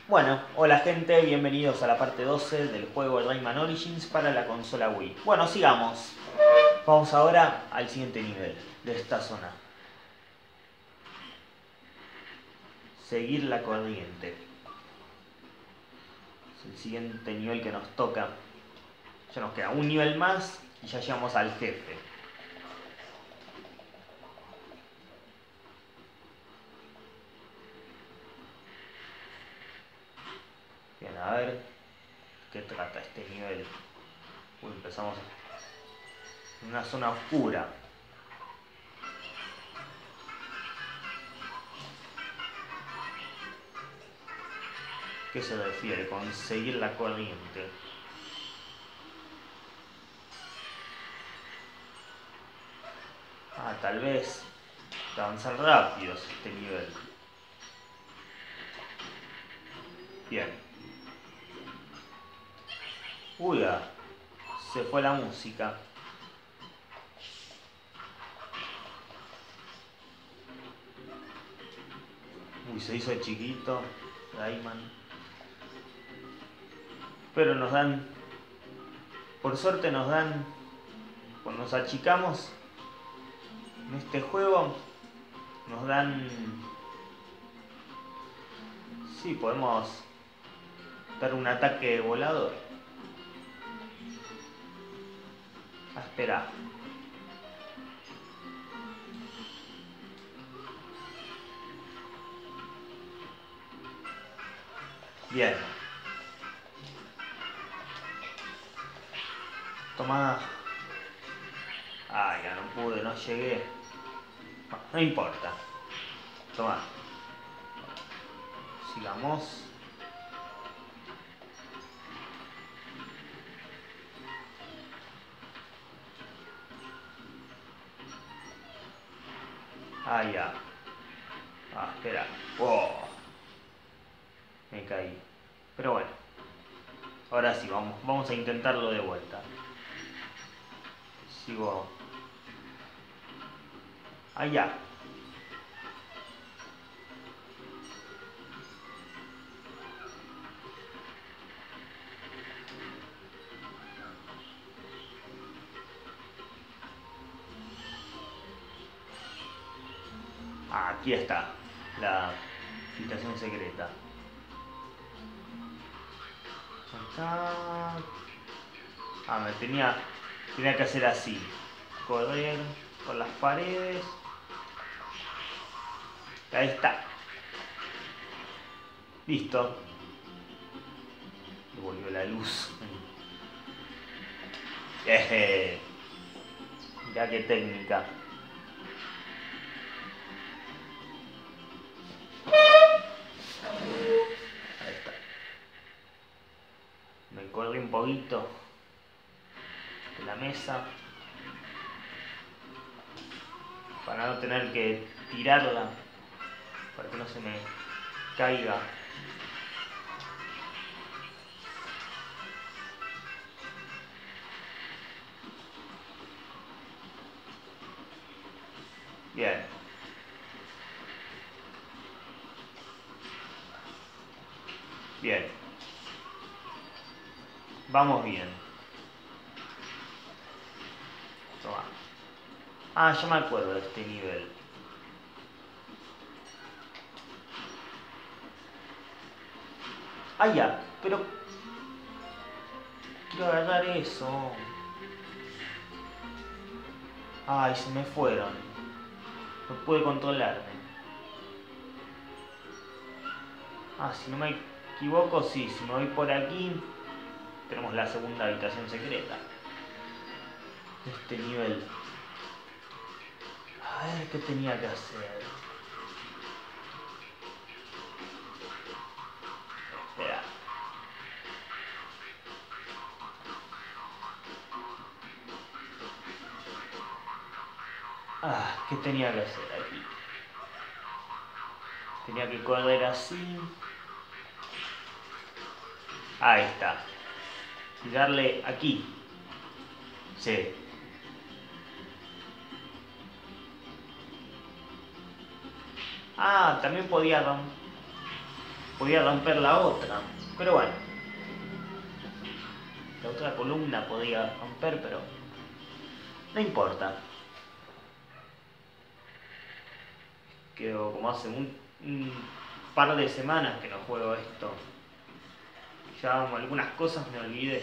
Bueno, hola gente, bienvenidos a la parte 12 del juego Rayman Origins para la consola Wii. Bueno, sigamos. Vamos ahora al siguiente nivel de esta zona. Seguir la corriente. Es el siguiente nivel que nos toca. Ya nos queda un nivel más y ya llegamos al jefe. Bien, a ver qué trata este nivel. Uy, empezamos en una zona oscura. ¿Qué se refiere con seguir la corriente? Tal vez avanzar rápido este nivel. Bien. Uy, se fue la música. Uy, se hizo chiquito Rayman. Pero nos dan, por suerte nos dan, cuando nos achicamos en este juego, nos dan, sí, podemos dar un ataque volador. Espera. Bien. Toma. Ya no pude, no llegué. No importa. Toma. Sigamos. Ya. Espera. Me caí. Pero bueno. Ahora sí, vamos a intentarlo de vuelta. Sigo. Ya. Aquí está. La habitación secreta. Acá. Tenía que hacer así. Correr por las paredes. Ahí está. Listo. Y volvió la luz. Mirá qué técnica. Ahí está. Me corrí un poquito de la mesa para no tener que tirarla, para que no se me caiga. Bien. Bien. Vamos bien. Toma. Ya me acuerdo de este nivel. Ya, pero quiero agarrar eso. Se me fueron. No pude controlarme. Si no me equivoco, sí. Si me voy por aquí, tenemos la segunda habitación secreta de este nivel. A ver qué tenía que hacer. Espera. ¿Qué tenía que hacer aquí? Tenía que correr así. Ahí está. Y darle aquí. Sí. También podía Podía romper la otra. Pero bueno. La otra columna podía romper, pero no importa. Quedó como hace un par de semanas que no juego esto. Ya algunas cosas me olvidé.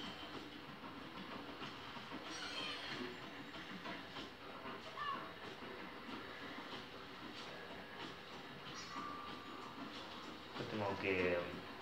Yo tengo que...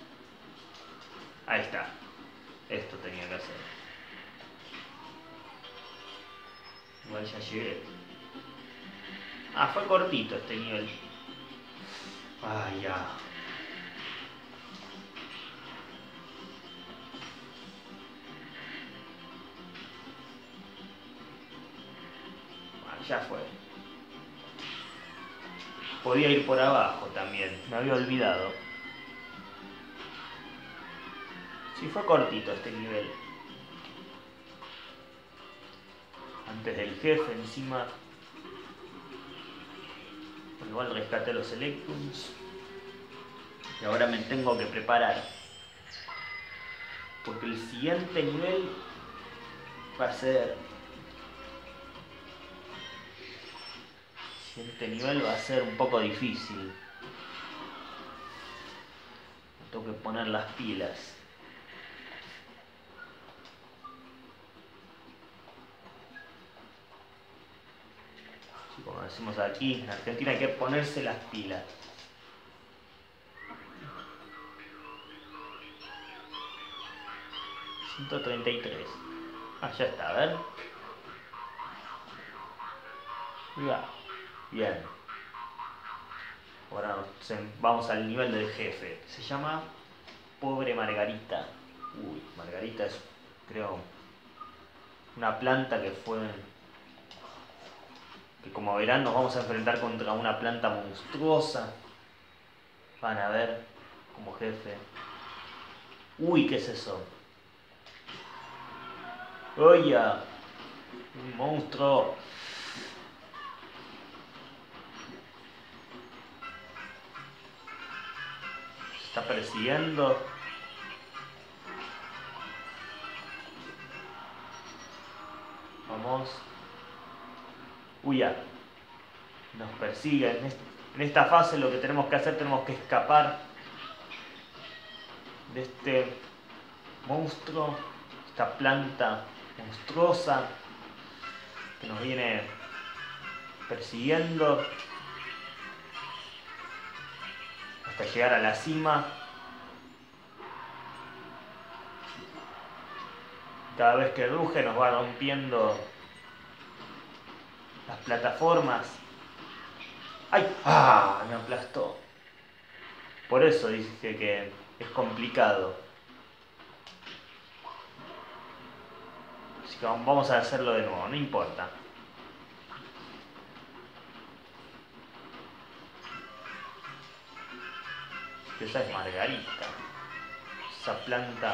Ahí está. Esto tenía que hacer. Igual ya llegué. Ah, fue cortito este nivel. Ah, ya. Ah, ya fue. Podía ir por abajo también. Me había olvidado. Sí, fue cortito este nivel. Antes del jefe encima. Igual rescaté los Electrums. Y ahora me tengo que preparar. Porque el siguiente nivel va a ser... El siguiente nivel va a ser un poco difícil. Me tengo que poner las pilas. Así como decimos aquí, en Argentina hay que ponerse las pilas. $133. Ah, ya está, a ver. Ya. Bien. Ahora vamos al nivel del jefe. Se llama Pobre Margarita. Uy, Margarita es, creo, una planta que fue... Que como verán nos vamos a enfrentar contra una planta monstruosa. Van a ver como jefe. Uy, ¿qué es eso? Oye, un monstruo. Se está persiguiendo. Vamos. Uy, ya. Nos persigue. En esta fase lo que tenemos que hacer, tenemos que escapar de este monstruo, esta planta monstruosa que nos viene persiguiendo hasta llegar a la cima. Cada vez que ruge nos va rompiendo las plataformas. ¡Ay! ¡Ah! Me aplastó. Por eso dije que es complicado. Así que vamos a hacerlo de nuevo, no importa. Esa es Margarita. Esa planta.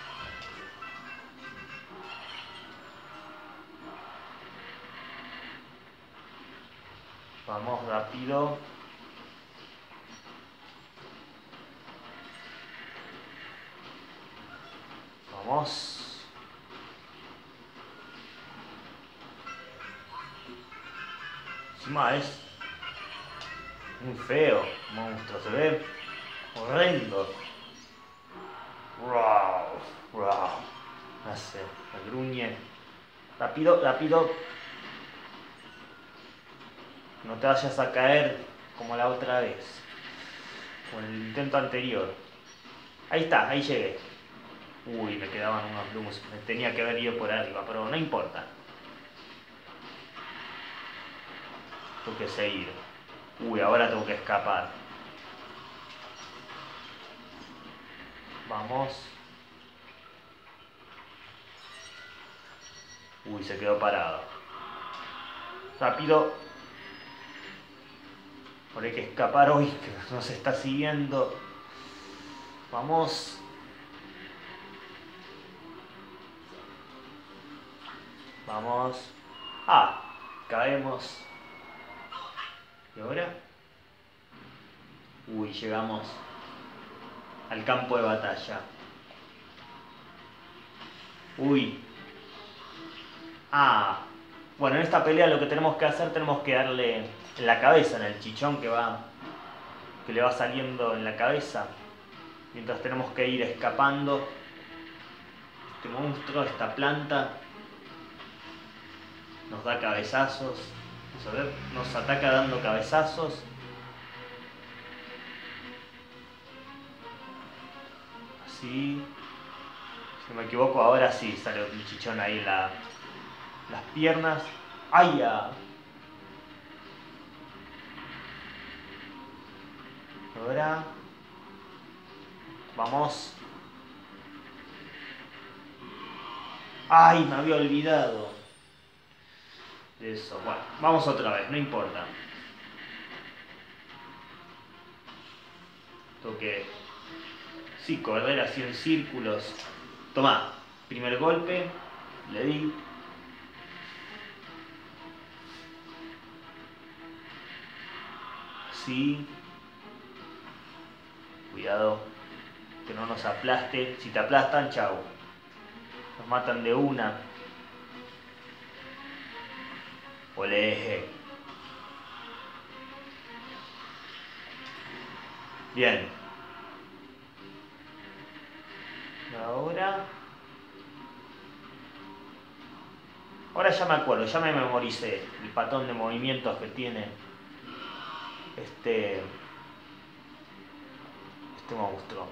Vamos rápido. Vamos. Encima es muy feo, monstruo, se ve horrendo. Wow, wow. Hace, me gruñe. Rápido, rápido. No te vayas a caer como la otra vez. O en el intento anterior. Ahí está, ahí llegué. Uy, me quedaban unos blooms. Me tenía que haber ido por arriba, pero no importa. Tengo que seguir. Uy, ahora tengo que escapar. Vamos. Uy, se quedó parado. Rápido. Ahora hay que escapar hoy, que nos está siguiendo. Vamos. Vamos. Ah, caemos. ¿Y ahora? Uy, llegamos al campo de batalla. Uy. Ah. Bueno, en esta pelea lo que tenemos que hacer, tenemos que darle en la cabeza, en el chichón que le va saliendo en la cabeza. Mientras tenemos que ir escapando. Este monstruo, esta planta, nos da cabezazos. Vamos a ver, nos ataca dando cabezazos. Así. Si no me equivoco, ahora sí sale un chichón ahí en las piernas. ¡Ay, ya! Ahora. Vamos. ¡Ay, me había olvidado de eso! Bueno, vamos otra vez, no importa. Tengo que... sí, correr así en círculos. Tomá, primer golpe, le di. Así. Cuidado, que no nos aplaste. Si te aplastan, chau. Nos matan de una. Olé. Bien. Ahora ya me acuerdo, ya me memoricé el patrón de movimientos que tiene este monstruo.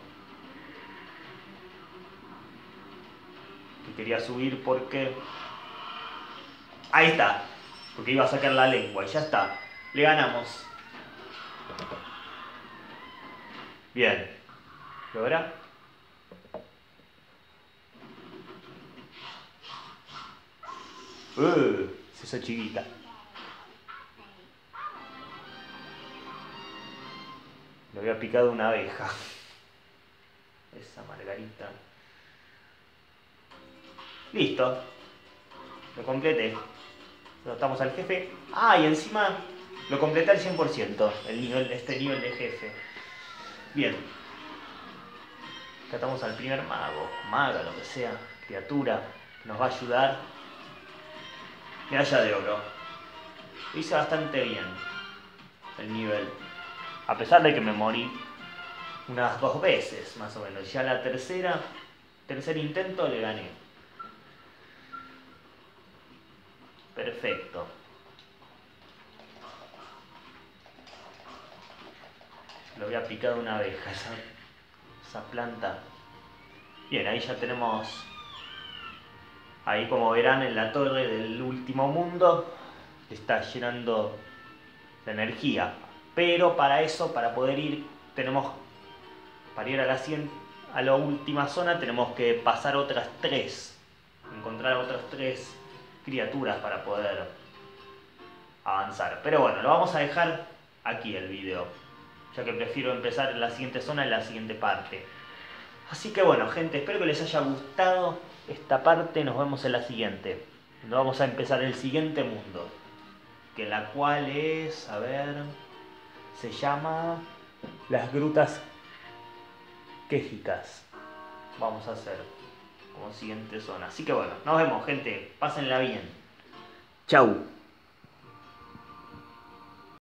Que quería subir porque... ahí está. Porque iba a sacar la lengua y ya está. Le ganamos. Bien. ¿Y ahora? Se hizo chiquita. Le había picado una abeja. Esa margarita. Listo. Lo completé. Derrotamos al jefe. Ah, y encima lo completé al 100%. Este nivel de jefe. Bien. Tratamos al primer mago, maga, lo que sea, criatura, que nos va a ayudar. Medalla de oro. Lo hice bastante bien el nivel. A pesar de que me morí unas 2 veces, más o menos. Ya la tercer intento le gané. Perfecto. Lo había picado una abeja, esa planta. Bien, ahí ya tenemos... ahí, como verán, en la torre del último mundo está llenando de energía. Pero para eso, para poder ir, para ir a la última zona, tenemos que pasar otras 3. Encontrar otras 3 criaturas para poder avanzar. Pero bueno, lo vamos a dejar aquí el video, ya que prefiero empezar en la siguiente zona, en la siguiente parte. Así que bueno, gente, espero que les haya gustado esta parte. Nos vemos en la siguiente. Nos vamos a empezar el siguiente mundo, que la cual es, a ver, se llama las grutas quejicas. Vamos a hacer como siguiente zona. Así que bueno, nos vemos, gente. Pásenla bien. Chau.